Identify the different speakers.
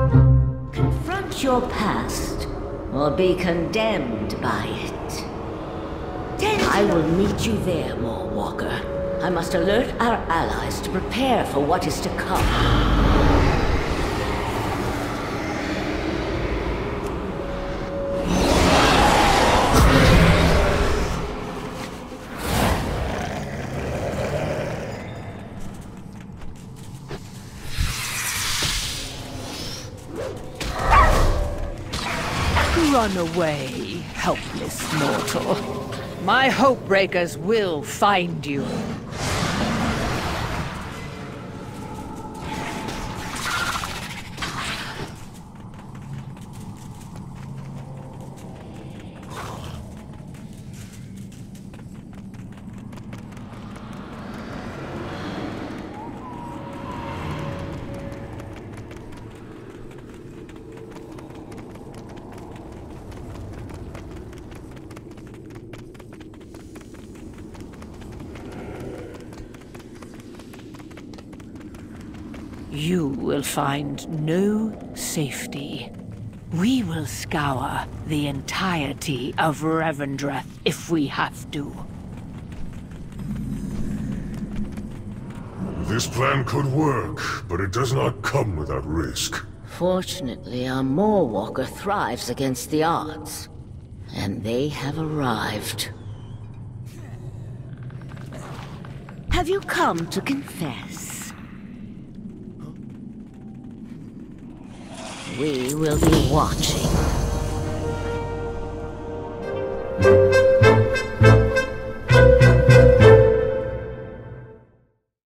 Speaker 1: Confront your past, or be condemned by it. I will meet you there, Walker. I must alert our allies to prepare for what is to come.
Speaker 2: Run away, helpless mortal. My hope breakers will find you. You will find no safety. We will scour the entirety of Revendreth if we have to.
Speaker 3: This plan could work, but it does not come without risk.
Speaker 1: Fortunately, our Walker thrives against the odds. And they have arrived. Have you come to confess? We will be watching.